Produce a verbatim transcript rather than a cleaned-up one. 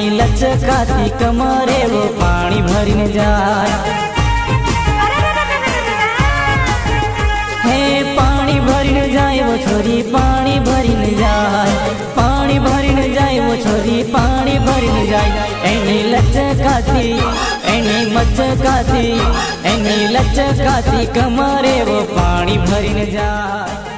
लचकाती कमरे वो पानी भरीने जाए। हे पानी भरीने जाए वो छोरी पानी भरीने जाए, पानी भरीने जाए वो छोरी पानी भरीने जाए। एनी लचकाती एनी मचकाती एनी लचकाती कमरे वो पानी भरीने जाए।